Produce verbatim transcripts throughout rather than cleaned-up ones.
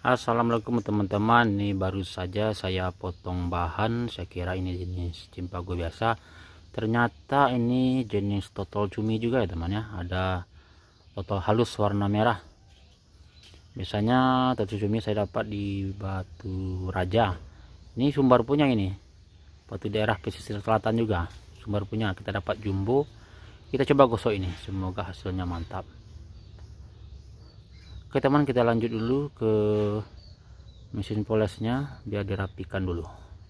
Assalamualaikum teman-teman, ini baru saja saya potong bahan. Saya kira ini jenis cimpago biasa, ternyata ini jenis totol cumi juga ya teman ya. Ada totol halus warna merah. Biasanya totol cumi saya dapat di Batu Raja. Ini sumber punya, ini batu daerah pesisir selatan juga sumber punya. Kita dapat jumbo, kita coba gosok ini, semoga hasilnya mantap. Oke teman, kita lanjut dulu ke mesin polesnya biar dirapikan dulu.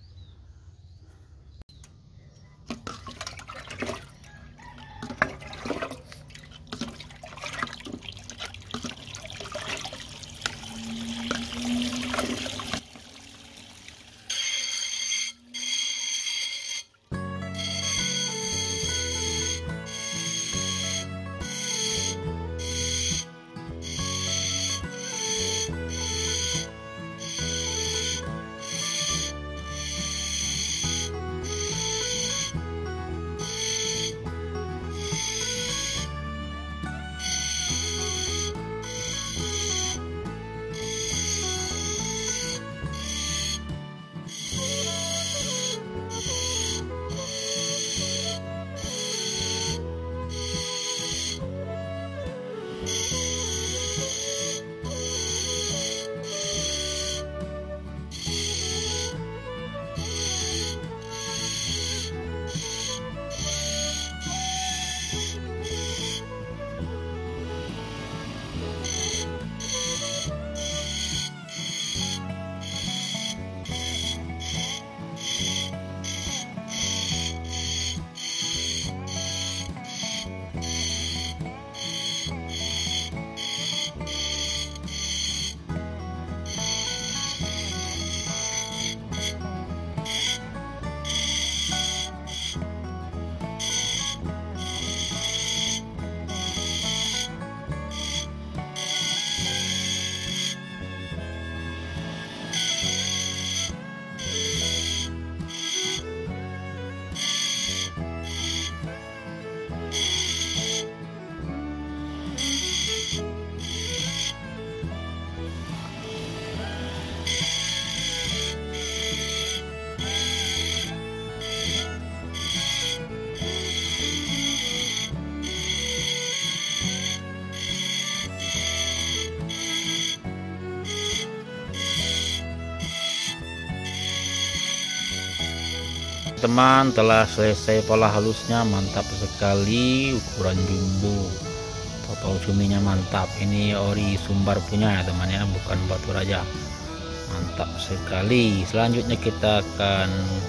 Teman, telah selesai pola halusnya, mantap sekali. Ukuran jumbo, totol cuminya mantap. Ini ori Sumbar punya ya teman ya, bukan Batu Raja. Mantap sekali. Selanjutnya kita akan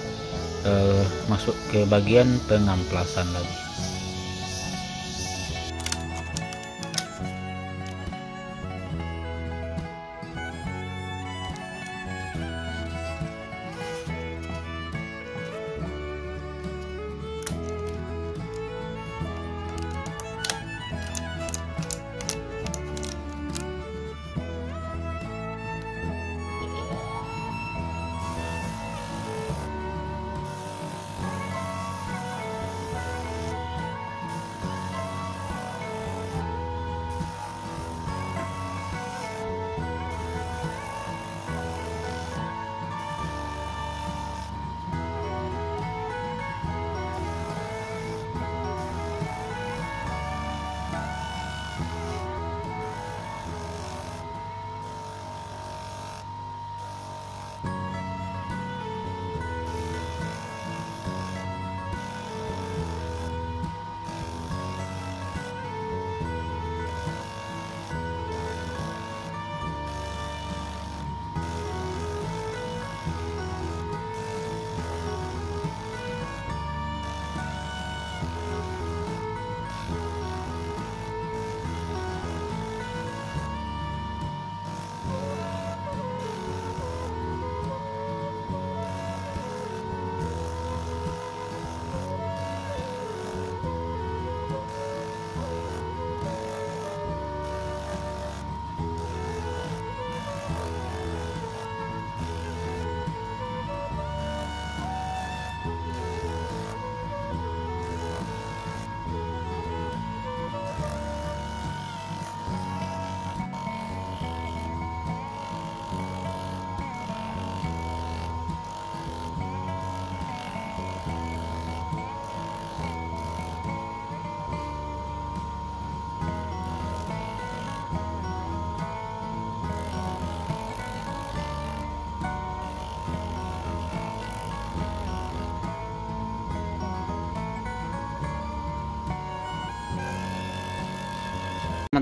uh, masuk ke bagian pengamplasan lagi.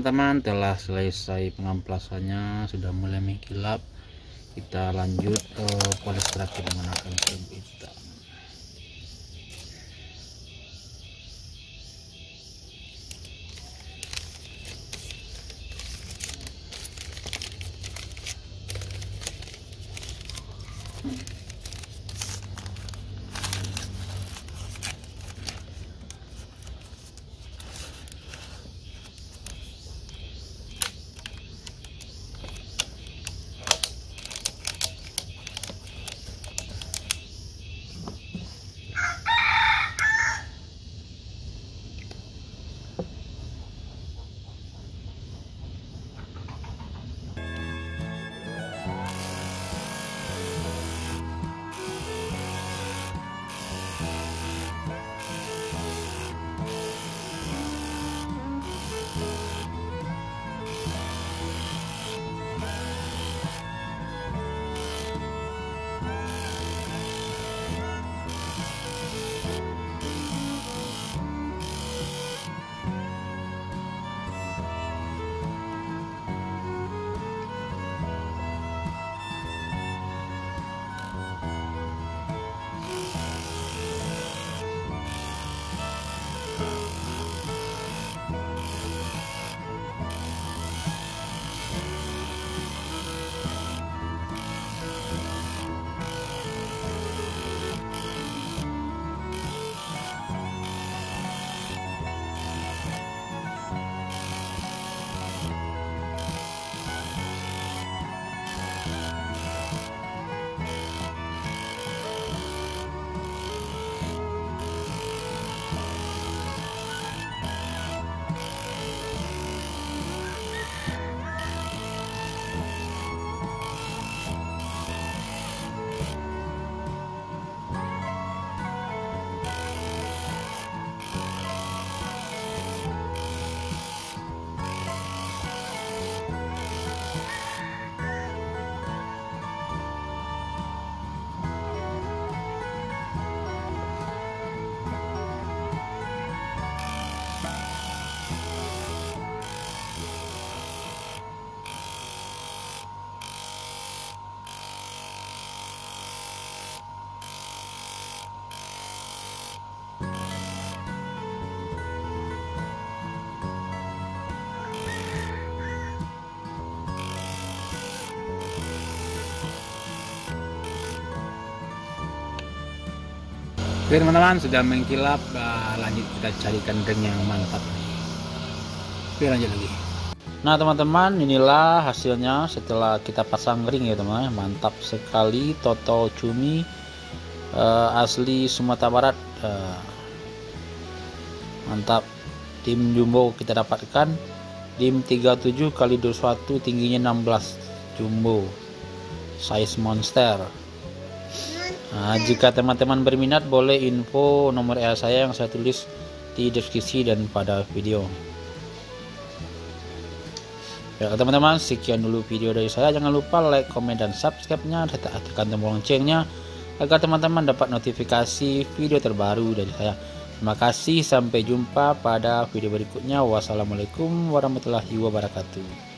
teman-teman, telah selesai pengamplasannya, sudah mulai mengkilap. Kita lanjut ke poles terakhir menggunakan serbuk hitam. Oke teman-teman, sudah mengkilap. Uh, lanjut kita carikan ring yang mantap. Oke, lanjut lagi. Nah teman-teman, inilah hasilnya setelah kita pasang ring ya teman-teman. Mantap sekali, Total Cumi uh, asli Sumatera Barat. uh, Mantap. Dim jumbo kita dapatkan, dim tiga puluh tujuh kali dua puluh satu, tingginya enam belas, jumbo size monster. Nah, jika teman-teman berminat boleh info nomor W A saya yang saya tulis di deskripsi dan pada video. Ya teman-teman, sekian dulu video dari saya. Jangan lupa like, komen, dan subscribe-nya, serta tekan tombol loncengnya agar teman-teman dapat notifikasi video terbaru dari saya. Terima kasih, sampai jumpa pada video berikutnya. Wassalamualaikum warahmatullahi wabarakatuh.